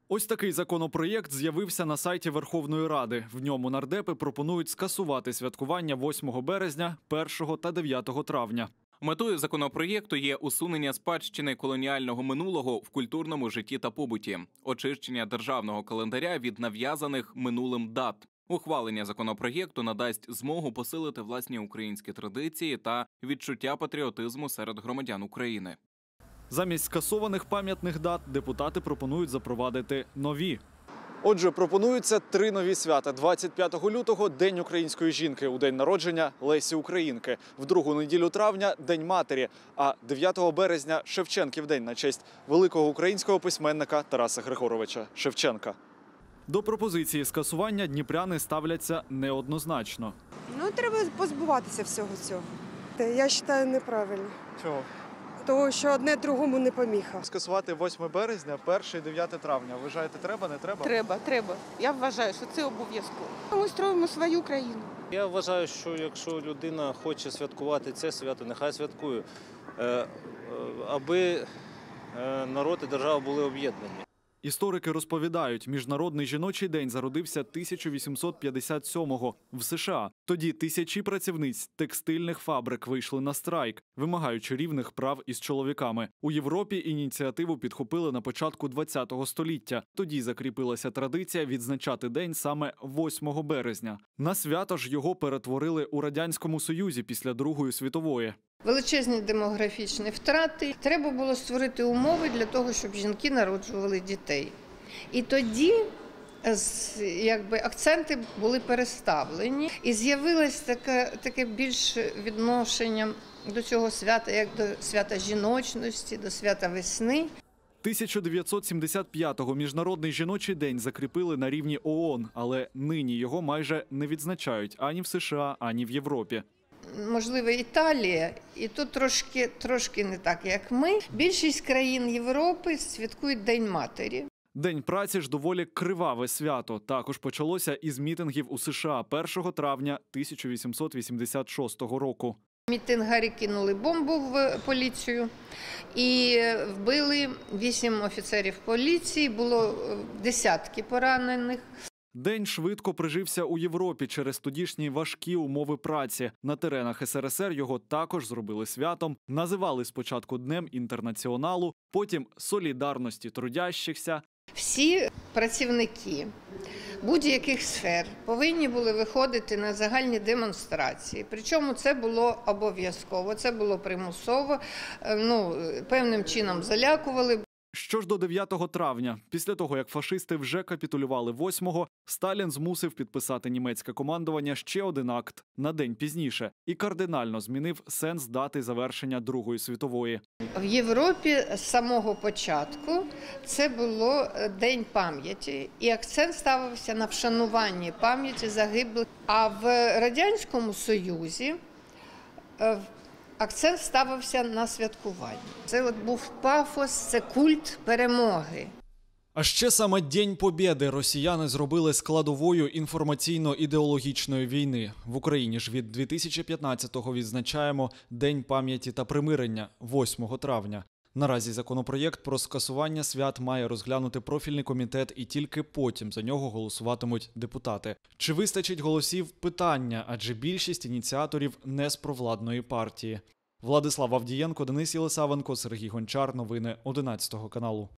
Ось такий законопроєкт з'явився на сайті Верховної Ради. В ньому нардепи пропонують скасувати святкування 8 березня, 1 та 9 травня. Метою законопроєкту є усунення спадщини колоніального минулого в культурному житті та побуті, очищення державного календаря від нав'язаних минулим дат. Ухвалення законопроєкту надасть змогу посилити власні українські традиції та відчуття патріотизму серед громадян України. Замість скасованих пам'ятних дат депутати пропонують запровадити нові. Отже, пропонуються 3 нові свята. 25 лютого – День української жінки, у день народження Лесі Українки. В другу неділю травня – День матері, а 9 березня – Шевченків день на честь великого українського письменника Тараса Григоровича Шевченка. До пропозиції скасування дніпряни ставляться неоднозначно. Треба позбуватися всього цього. Я вважаю неправильно. Чого? Тому що одне другому не поміха. Скасувати 8 березня, 1 і 9 травня. Вважаєте, треба, не треба? Треба. Я вважаю, що це обов'язково. Ми строїмо свою країну. Я вважаю, що якщо людина хоче святкувати це свято, нехай святкує, аби народ і держава були об'єднані. Історики розповідають, Міжнародний жіночий день зародився 1857-го в США. Тоді тисячі працівниць текстильних фабрик вийшли на страйк, вимагаючи рівних прав із чоловіками. У Європі ініціативу підхопили на початку ХХ століття. Тоді закріпилася традиція відзначати день саме 8 березня. На свято ж його перетворили у Радянському Союзі після Другої світової. Величезні демографічні втрати. Треба було створити умови для того, щоб жінки народжували дітей. І тоді акценти були переставлені. І з'явилось таке більше відношення до цього свята, як до свята жіночності, до свята весни. 1975-го Міжнародний жіночий день закріпили на рівні ООН, але нині його майже не відзначають ані в США, ані в Європі. Можливо, Італія, і тут трошки не так, як ми. Більшість країн Європи святкують День матері. День праці ж доволі криваве свято. Також почалося із мітингів у США 1 травня 1886 року. Мітингарі кинули бомбу в поліцію і вбили 8 офіцерів поліції, було десятки поранених. День швидко прижився у Європі через тодішні важкі умови праці. На теренах СРСР його також зробили святом, називали спочатку Днем Інтернаціоналу, потім Солідарності трудящихся. Всі працівники будь-яких сфер повинні були виходити на загальні демонстрації. Причому це було обов'язково, це було примусово, певним чином залякували. Що ж до 9 травня, після того, як фашисти вже капітулювали 8-го, Сталін змусив підписати німецьке командування ще один акт на день пізніше і кардинально змінив сенс дати завершення Другої світової. В Європі з самого початку це було День пам'яті, і акцент ставився на вшануванні пам'яті загиблих. А в Радянському Союзі акцент ставився на святкуванні. Це був пафос, це культ перемоги. А ще саме День Побєди росіяни зробили складовою інформаційно-ідеологічної війни. В Україні ж від 2015-го відзначаємо День пам'яті та примирення 8 травня. Наразі законопроєкт про скасування свят має розглянути профільний комітет і тільки потім за нього голосуватимуть депутати. Чи вистачить голосів – питання, адже більшість ініціаторів не з провладної партії. Владислав Авдієнко, Денис Єлисавенко, Сергій Гончар. Новини 11 каналу.